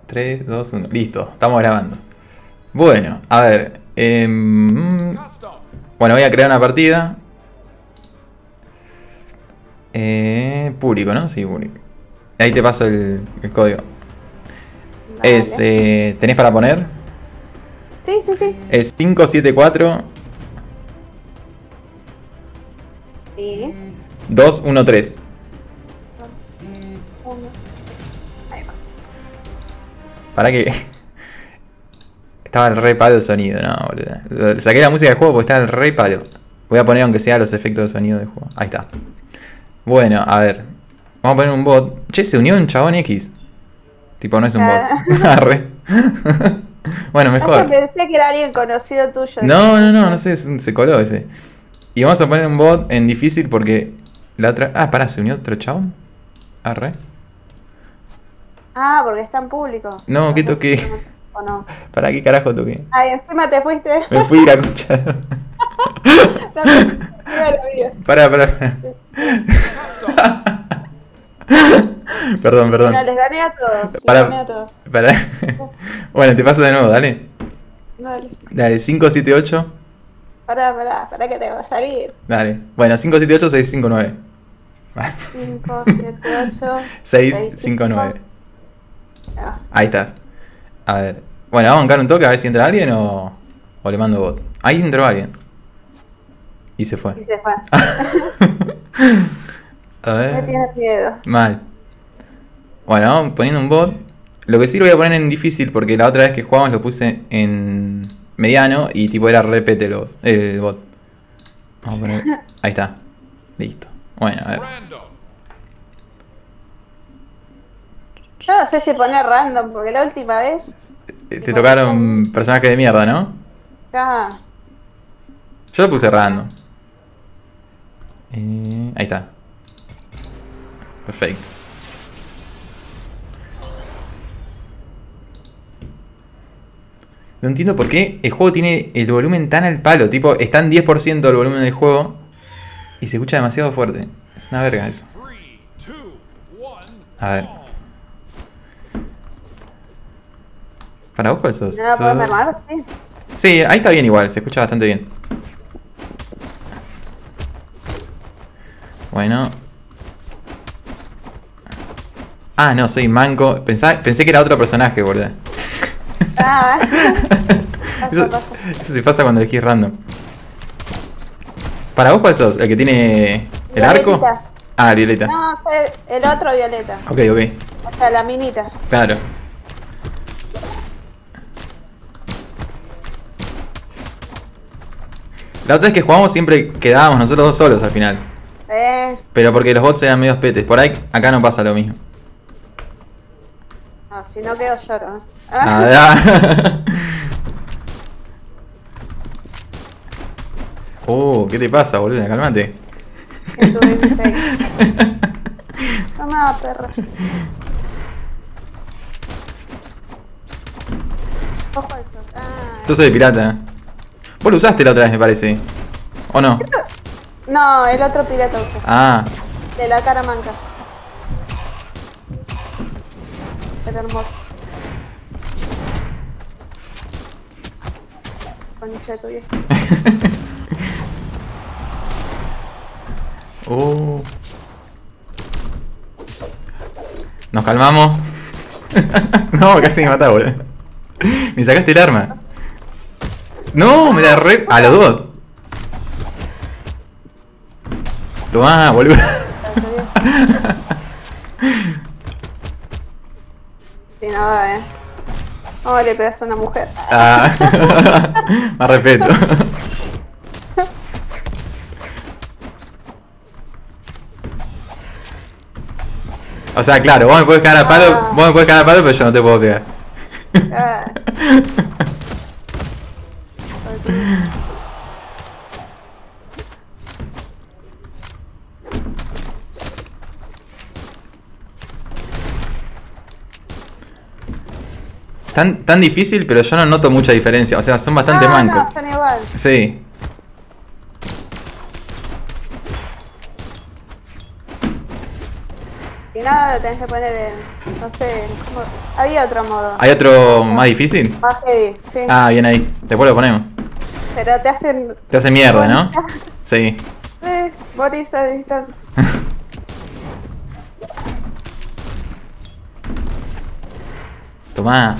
3, 2, 1. Listo, estamos grabando. Bueno, a ver. Bueno, voy a crear una partida. Público, ¿no? Sí, público. Ahí te paso el código. Vale. ¿Tenés para poner? Sí, sí, sí. Es 574 Sí. 213. 2, 1. Ahí va. Para que. Estaba el re palo el sonido, no, boludo. Saqué la música del juego porque estaba el re palo. Voy a poner aunque sea los efectos de sonido del juego. Ahí está. Bueno, a ver. Vamos a poner un bot. Che, se unió un chabón X. Tipo, no es un bot. Arre. Bueno, Yo mejor. pensé que era alguien conocido tuyo. No sé, se coló ese. Y vamos a poner un bot en difícil porque la otra. Ah, pará, se unió otro chabón. Arre. Ah, porque está en público. No, ¿qué No sé toqué? si o no. ¿Para qué carajo toqué? Ay, encima te fuiste. Me fui a la concha. Pará. Perdón. Mira, les gané a todos. Les Pará. gané a todos. Bueno, te paso de nuevo, dale. Dale. Dale, 578. Pará que te va a salir. Dale. Bueno, 578 659. 5, 7, 8, 659. Ah, Ahí estás. A ver. Bueno, vamos a bancar un toque a ver si entra alguien o le mando bot. Ahí entró alguien. Y se fue. y se fue. A Me ver. tienes miedo. Mal. Bueno, vamos poniendo un bot. Lo que sí lo voy a poner en difícil porque la otra vez que jugamos lo puse en mediano y tipo era repete el bot. Vamos a poner. Ahí está. Listo. Bueno, a ver. Yo no sé si poner random, porque la última vez. Te tocaron personajes de mierda, ¿no? Ah, Yo lo puse random. Ahí está. Perfecto. No entiendo por qué el juego tiene el volumen tan al palo. Tipo, está en 10% del volumen del juego y se escucha demasiado fuerte. Es una verga eso. A ver. ¿Para vos cuál sos? ¿no la podemos armar? Sí. Sí, ahí está bien igual, se escucha bastante bien. Bueno. Ah, no, soy manco. Pensé que era otro personaje, boludo. Ah, Eso te pasa cuando elegís random. ¿Para vos cuál sos? ¿El que tiene el arco? Violetita. Ah, violeta. No, el otro violeta. Ok. O sea, la minita. Claro. La otra vez que jugamos siempre quedábamos nosotros dos solos al final. Pero porque los bots eran medios petes. Por ahí, acá no pasa lo mismo. No, si no quedo lloro. ¿Qué te pasa, boludo? Calmate. Toma, perra. Ojo al sol. Yo soy pirata. Vos lo usaste la otra vez, me parece. ¿O no? No, el otro pirata usa. Ah, De la cara manca. Pero hermoso. Concha de tu vieja. Nos calmamos. No, casi me mataba, boludo. Me sacaste el arma. No, me la re... A los dos. Tomá, boludo. Sí, no va, ¿Cómo le pegas a una mujer? Más respeto. O sea, claro, vos me podés cagar a palo, pero yo no te puedo pegar. Tan difícil, pero yo no noto mucha diferencia. O sea, son bastante mancos. No, son igual. Sí. Si no, lo tenés que poner en, no sé, había otro modo. ¿Hay otro más difícil? Más heavy, sí. Ah, bien ahí. Después lo ponemos. Pero te hacen... Te hace mierda, ¿no? Sí. Morirse a distancia. Tomá.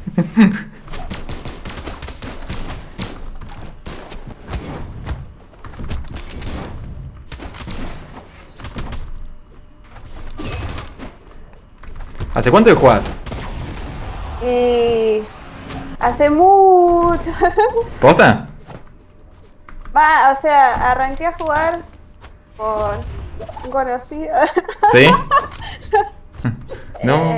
¿Hace cuánto que jugás? Y... hace mucho. ¿Posta? Va, o sea, arranqué a jugar por un conocido. ¿Sí? No.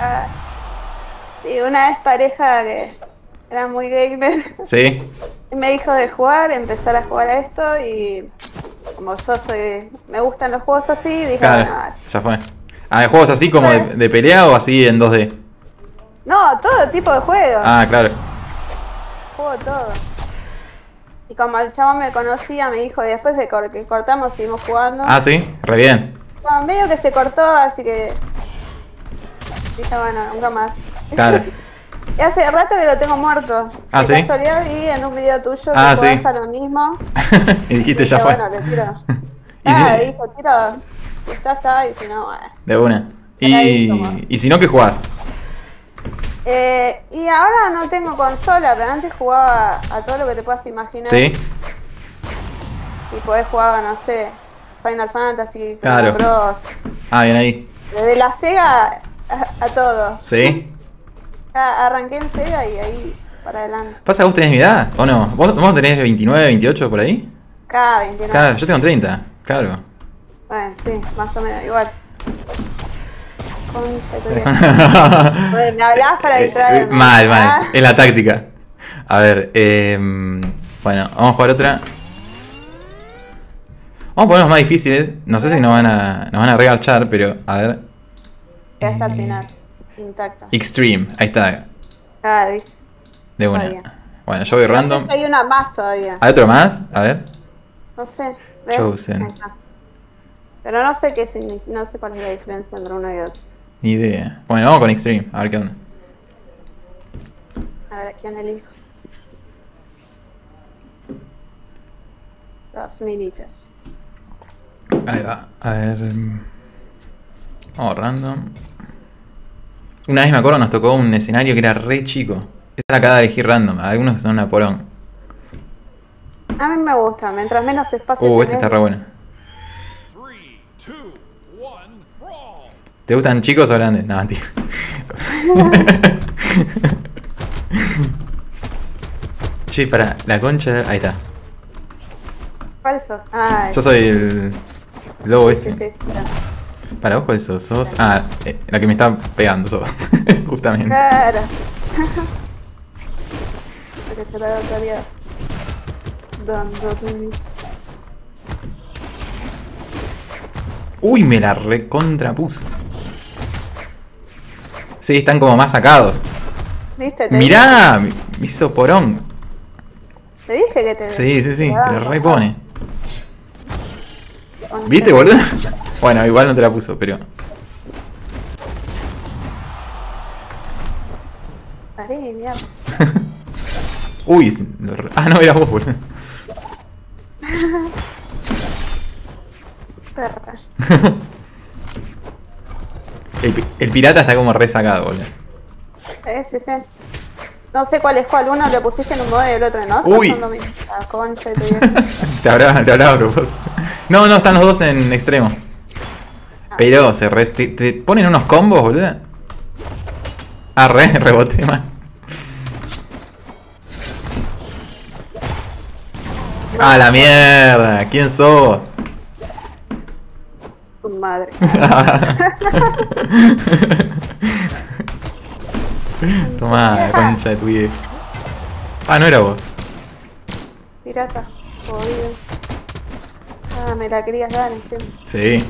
Sí, una vez pareja que era muy gamer. ¿Sí? Me dijo de jugar, empezar a jugar a esto y como yo soy, me gustan los juegos así, dije, Claro, bueno, ya fue. Ah, ¿de juegos así como de pelea o así en 2D? no, todo tipo de juegos, Ah, claro. juego todo. Y como el chabón me conocía, me dijo, y después de que cortamos seguimos jugando. Ah, sí, re bien. Bueno, medio que se cortó, así que dije, bueno, nunca más. Claro. Y hace rato que lo tengo muerto. Ah, De ¿sí? casualidad vi en un video tuyo que Ah, jugás sí. a lo mismo. Y dijiste, ya Dije, fue. bueno, le tiro. Y si- Dijo, tiro. Si está, y si no, bueno. De una. Ahí, como. Y si no, ¿qué jugás? Y ahora no tengo consola, pero antes jugaba a todo lo que te puedas imaginar. ¿Sí? Y podés jugar, no sé, Final Fantasy, Claro. Bros. Ah, bien ahí. Desde la Sega a todo. ¿Sí? Arranqué en Sega y ahí para adelante. ¿Pasa que vos tenés mi edad? ¿O no? ¿Vos tenés 29, 28 por ahí? Cada 29. Claro, yo tengo 30. Claro. Bueno, sí, más o menos, igual. Concha de tu vida. Bueno, me hablabas para distraerme. Mal. Ah. Es la táctica. A ver, bueno, vamos a jugar otra. Vamos a ponernos más difíciles. No sé si nos van a regarchar, pero a ver. Ya está al final, intacta. Extreme, ahí está. ¿Viste? De una. Todavía. Bueno, yo voy No sé random. si hay una más todavía. ¿Hay otro más? A ver. No sé. ¿Ves? Chosen. Ahí está. Pero no sé qué significa, no sé cuál es la diferencia entre uno y otro. Ni idea. Bueno, vamos con Extreme, a ver qué onda. A ver, ¿a quién elijo? 2 minutos. Ahí va. A ver. Vamos random. Una vez me acuerdo nos tocó un escenario que era re chico. Esta la acaba de elegir random. Algunos que son una porón. A mí me gusta, mientras menos espacio Este está tenés. re bueno. ¿Te gustan chicos o grandes? No, tío. Che, para la concha. Ahí está. ¿Cuál sos? Ah, Yo soy el lobo este. sí, claro. Para vos, ¿cuál sos? Sos. Ah, la que me está pegando, sos. Justamente. Claro. Porque te la estaría dando mis... Uy, me la recontrapuse. Sí, están como más sacados. ¿Viste? Mirá, me hizo porón. Te dije que te... Sí, te lo repone. Con- ¿Viste, boludo? Bueno, igual no te la puso, pero. Paré, mierda. Uy, ah, no, era vos, boludo. Perra. El pirata está como resacado, boludo. Sí. No sé cuál es cuál. Uno lo pusiste en un modo y el otro en otro. Uy. Son lo mismo. La concha de tu vida. Te hablaba a propósito. No, están los dos en extremo. Pero te ponen unos combos, boludo. Ah, reboté, man. Ah, la mierda. ¿Quién sos? Tu madre. Tomá, concha de tu viejo. Ah, no era vos. Pirata. Jodido. Ah, me la querías dar encima. Sí.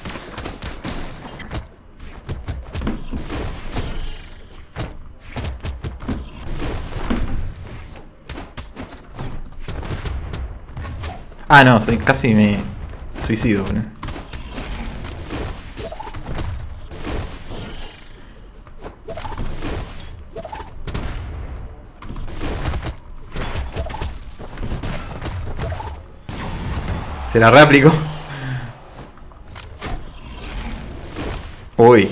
Ah, no, casi me suicido, boludo. Se la reaplicó. Uy.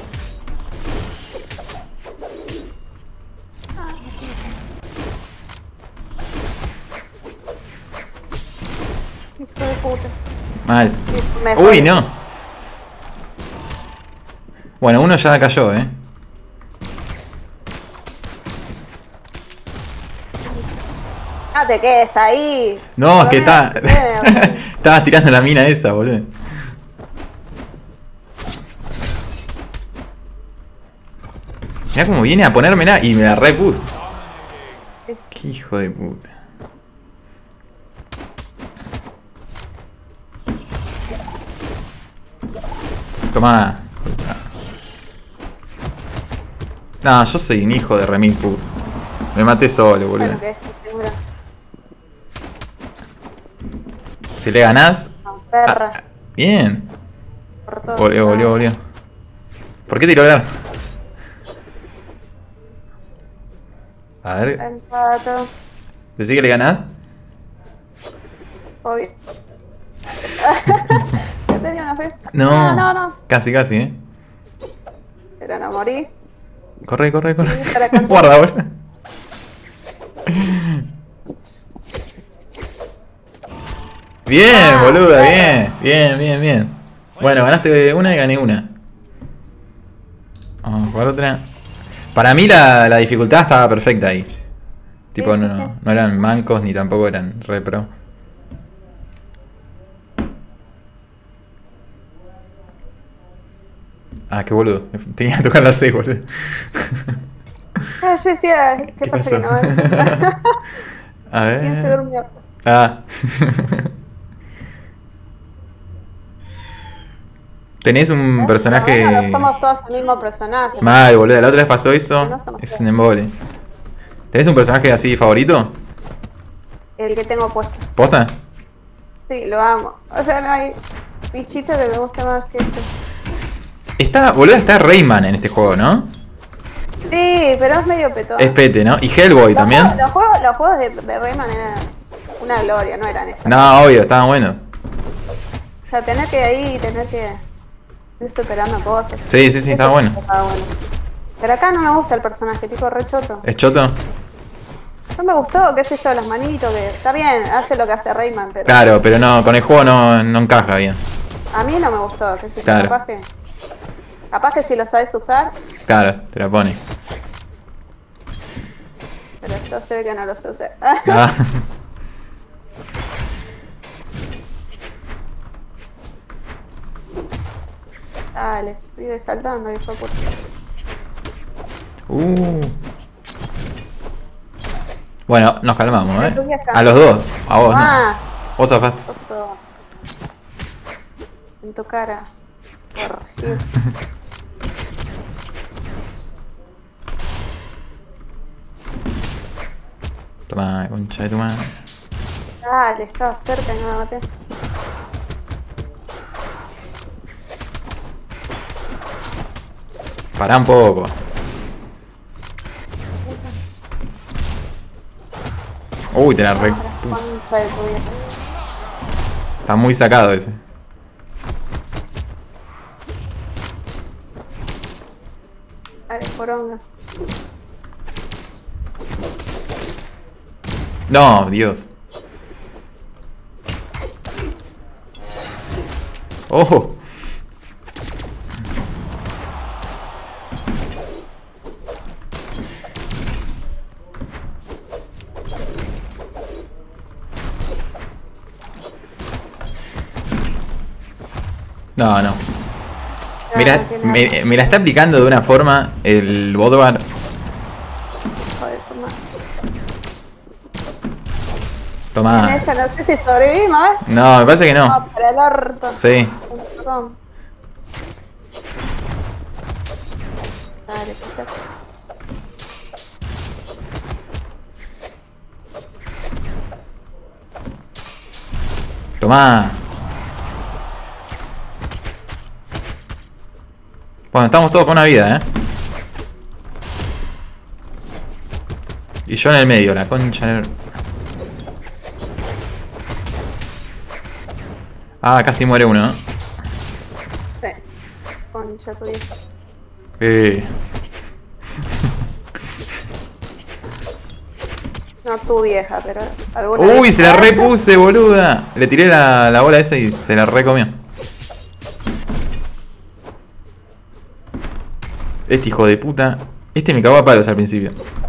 Hijo de puta. Mal. Me Uy, jodí. no. Bueno, uno ya cayó, No te quedes ahí. No, es que Por lo está. menos te quedes. Estabas tirando la mina esa, boludo. Mirá cómo viene a ponérmela y me la repuse. Qué hijo de puta. Tomá. No, yo soy un hijo de remil puta. Me maté solo, boludo. Bueno, que es seguro. Si le ganás. No, perra. Ah, bien. Por todo. Volvió. ¿Por qué tiró el arma? A ver, Empato. decí que le ganás. Obvio. Yo tenía una fe. No. No. Casi, Pero no morí. Corre. Sí, para cantar. Guarda, boludo. Bien, Ah, boluda, perra. bien. Bueno, ganaste una y gané una. Vamos a jugar otra. Para mí la dificultad estaba perfecta ahí. Tipo, Sí, sí, no, sí. no eran mancos ni tampoco eran re pro. Ah, qué boludo. Tenía que tocar la C, boludo. Ah, yo decía, ¿qué ¿Qué pasa pasó? que no va A ¿Quién se ver. durmió? Ah. Tenés un Por lo menos no personaje. somos todos el mismo personaje. Mal, boludo. La otra vez pasó eso. No somos Es todos. un embole. ¿Tenés un personaje así favorito? El que tengo puesto. ¿Posta? Sí, lo amo. O sea, no hay bichito que me guste más que este. Está Rayman en este juego, ¿no? Sí, pero es medio petón. Es Pete, ¿no? Y Hellboy también. Los juegos de Rayman eran una gloria, no eran esas. No, obvio, estaban buenos. O sea, tener que ir superando cosas. Sí, estaba bueno. Estaba bueno. Pero acá no me gusta el personaje, tipo re choto. ¿Es choto? No me gustó, qué sé yo, las manitos, que está bien, hace lo que hace Rayman, pero Claro, pero no, con el juego no encaja bien. a mí no me gustó, qué sé yo, Claro. capaz que si lo sabes usar, Claro, te la pone. pero yo sé que no lo sé usar. Ah. Dale, sigue saltando, hijo de puta. Bueno, nos calmamos, Tu vieja. A los dos. A vos, Ah, no. Vos zafaste. oso. En tu cara. Corregir. Toma, concha de tu madre. Dale, estaba cerca y no me maté. Pará un poco. Uy, te la repuse. Contra de tu vieja. Está muy sacado ese. Dale, poronga. No, Dios. ¡Ojo! No. No, Mira, no tiene me la está aplicando de una forma el Bodvar. hijo de tu madre. En Toma. esta no sé si sobrevivimos, ¿eh? No, me parece que no. No, para el orto. Sí. Perdón. Dale, quítate. Toma. Bueno, estamos todos con una vida, Y yo en el medio, la concha. Ah, casi muere uno, ¿no? Sí. Concha tu vieja. Eh. No tu vieja, pero alguna Uy, vez. se la repuse, boluda. Le tiré la bola esa y se la recomió. Este hijo de puta. Este me cagó a palos al principio.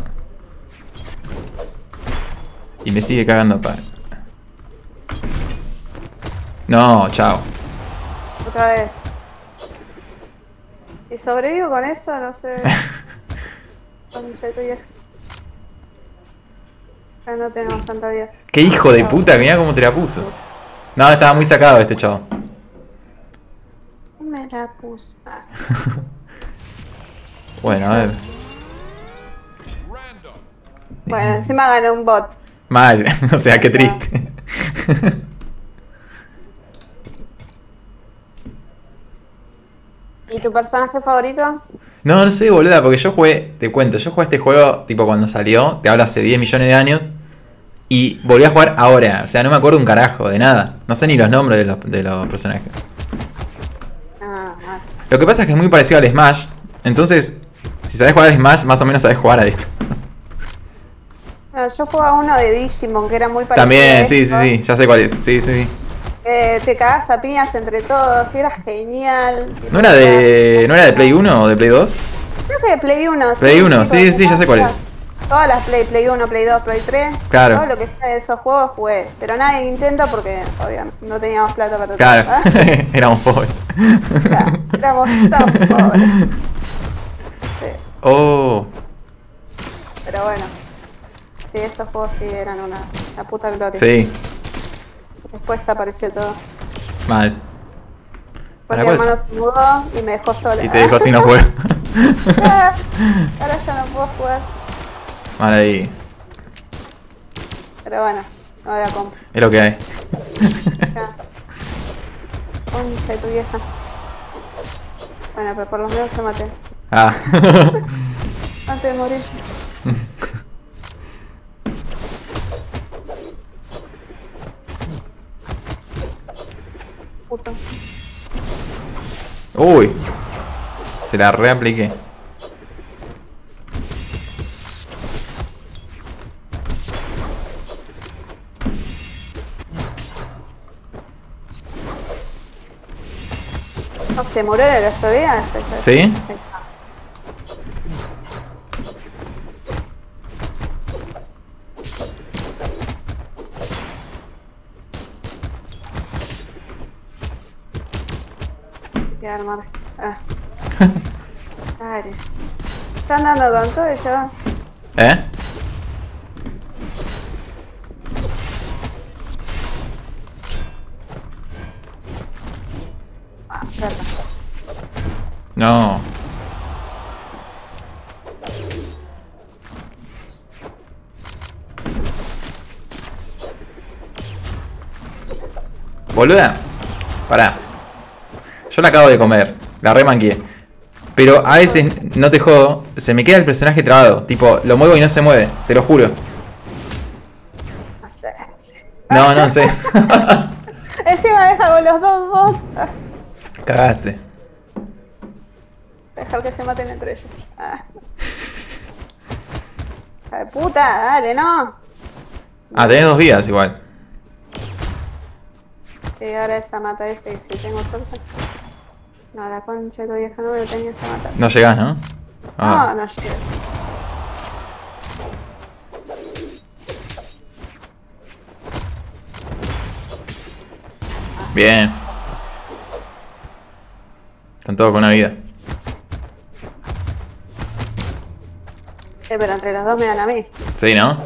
Y me sigue cagando a palos. No, chao. Otra vez. Si sobrevivo con eso, no sé. Concha tu vieja. Ya no tenemos tanta vida. Qué hijo de puta, mirá cómo te la puso. No, estaba muy sacado este chavo. Me la puse. Ah, Bueno, a ver. bueno, encima gané un bot. Mal, o sea, qué triste. ¿Y tu personaje favorito? No, no sé, boluda, porque yo jugué, te cuento, yo jugué este juego tipo cuando salió, te hablo hace 10 millones de años, y volví a jugar ahora, o sea, no me acuerdo un carajo de nada, no sé ni los nombres de los personajes. Ah, ah. Lo que pasa es que es muy parecido al Smash, entonces, si sabes jugar al Smash, más o menos sabes jugar a esto. No, yo jugaba uno de Digimon que era muy parecido a También, sí, sí, esto. sí, ya sé cuál es, sí, sí, sí. Te cagás a piñas entre todos y era genial. ¿No era de Play 1 o de Play 2? Creo que de Play 1, Play 1, sí, porque sí, ya sé cuál es. todas las Play 1, Play 2, Play 3. Claro. Todo lo que sea de esos juegos jugué. Pero nada de Nintendo porque, obviamente, no teníamos plata para todo. Claro, ¿Ah? éramos pobres. Claro, éramos tan pobres. Sí, Oh, pero bueno. Sí, esos juegos sí eran una puta gloria. sí, Después apareció todo. mal. Pues mi ¿Para hermano se mudó y me dejó sola. Y te dejo sin los juegos. Ah, ahora ya no puedo jugar. Mal ahí, Pero bueno, no voy a comprar. es lo que hay. Ya. Concha de tu vieja. Bueno, pero por lo menos te maté. Ah. Antes de morir. Puto. Uy, se la reapliqué. No se murió de gasolina. ¿Sí? Voy a armar. Ah. Dale. Están dando con todo, chaval. ¿Eh? Ah, perdón. No. Boluda. Pará. Yo la acabo de comer. La remanqué. Pero a veces, no te jodo, se me queda el personaje trabado. Tipo, lo muevo y no se mueve. Te lo juro. No sé, no sé. No, no sé. Encima deja con los dos bots. Ah, Cagaste. dejar que se maten entre ellos. Ah. Hija de puta, dale, no. Ah, tenés 2 vidas igual. Sí, ahora esa mata ese y si tengo suerte. No, la concha de tu vieja no me lo tenías que matar. No llegás, ¿no? Ah. No, no llega. Bien. Están todos con una vida. Pero entre los dos me dan a mí. Sí, ¿no?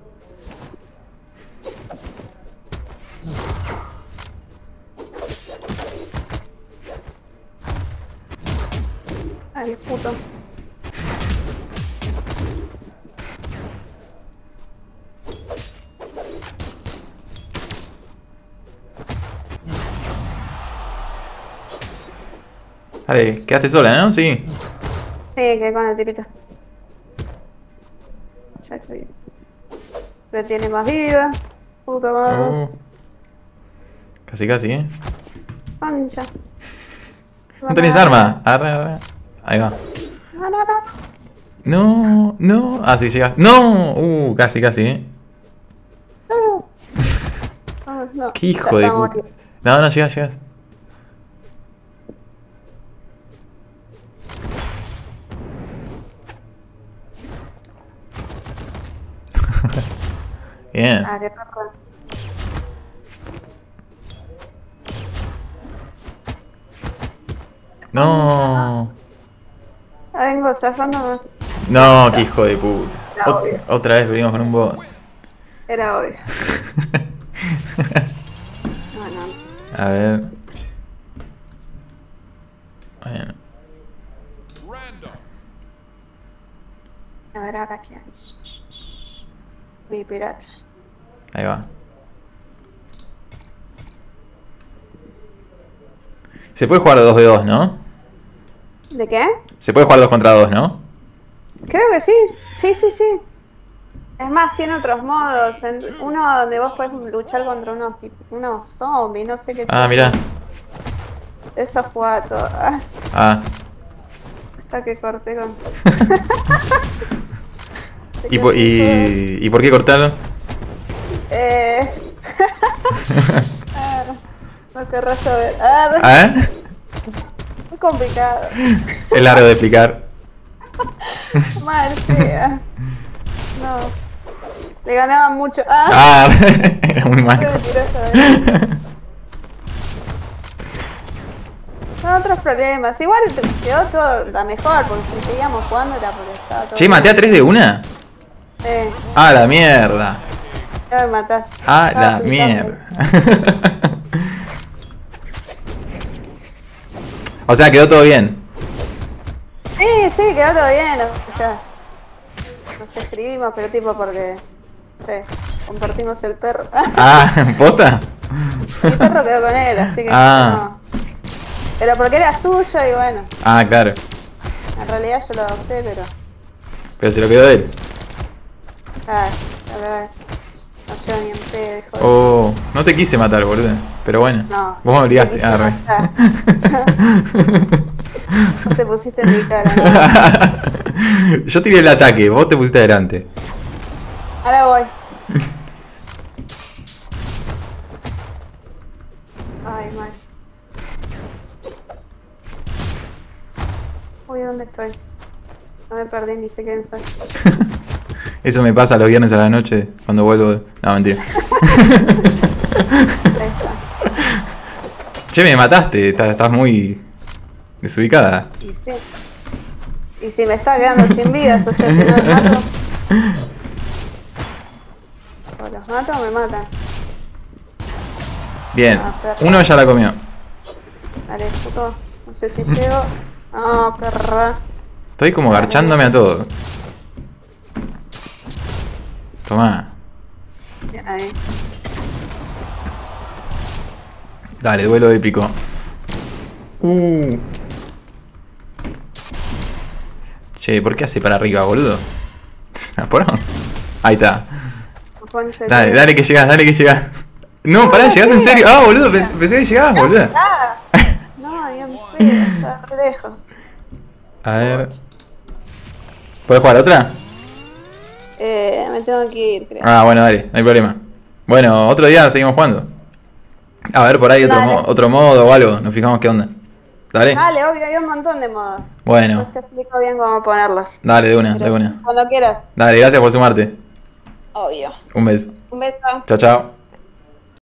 Ay, puto. Dale, quedaste sola, ¿no? Sí. Sí, que con el tipito. Ya estoy. Pero tiene más vida. Puta madre. Casi, casi, ¿eh? Concha. No tenés arma. Arre. Ahí va. No, no, no. No, no. Ah, sí, llegas. No. Casi, Vamos, no. Qué hijo de puta. No, llegas. Bien. Ah, qué perro. No. Vengo zafando. No, qué hijo de puta. Era obvio. Otra vez venimos con un bot. Era obvio. No, no. A ver. Bueno. A ver ahora qué hay. Mi pirata. Ahí va. Se puede jugar 2v2, ¿no? ¿De qué? Se puede jugar 2 contra 2, ¿no? Creo que sí. Sí. Es más, tiene otros modos. Uno donde vos podés luchar contra unos zombies, no sé qué. Ah, mirá. Eso jugaba todo. Ah. Hasta que corté con. ¿Y por qué cortaron? No querrás saber. Muy complicado. Es largo de explicar. Mal, fea. No. Le ganaban mucho. Era muy malo. Son otros problemas. Igual quedó todo la mejor, porque si seguíamos jugando era porque estaba todo. Che, maté a 3 de una. Sí, Ah, la mierda. ya me mataste. Ah, Estaba la flipando. mierda. O sea, quedó todo bien. Sí, quedó todo bien. O sea, nos escribimos, pero tipo porque. Sí, compartimos el perro. Ah, ¿posta? El perro quedó con él, así que. Ah. No. Pero porque era suyo y bueno. Ah, claro. En realidad yo lo adopté, pero. Pero se lo quedó él. Ah, a ver. No llevo ni en pedo, hijo de. Oh, no te quise matar, boludo. Pero bueno. No. Vos me obligaste. te quise Ah, re. matar. No te pusiste en mi cara, ¿no? Yo tiré el ataque, vos te pusiste adelante. Ahora voy. Ay, mal. Uy, ¿dónde estoy? No me perdí ni sé quién soy. Eso me pasa los viernes a la noche cuando vuelvo. No, mentira. Ahí está. Che, me mataste, estás muy desubicada. Y sí. Y si me está quedando sin vidas, o sea, si no los mato. O los mato o me matan. Bien, Ah, perra. uno ya la comió. Dale, puto. No sé si llego. No, perra. Estoy como garchándome a todo. Tomá. Bien ahí. Dale, duelo épico. Che, ¿por qué hace para arriba, boludo? ¿Apuró? Ahí está. Dale que llegas. No, pará, llegás en serio. Ah, boludo, pensé que llegabas, boludo. No, bien feo, está re lejos. A ver. ¿Puedes jugar otra? Me tengo que ir, creo. Ah, bueno, dale, no hay problema. Bueno, otro día seguimos jugando. A ver, por ahí Dale. otro modo o algo. Nos fijamos qué onda. Dale. Dale, obvio, hay un montón de modos. Bueno, Después te explico bien cómo ponerlos. dale, de una, Pero de una. cuando quieras. Dale, gracias por sumarte. Obvio. Un beso. Un beso. Chao, chao.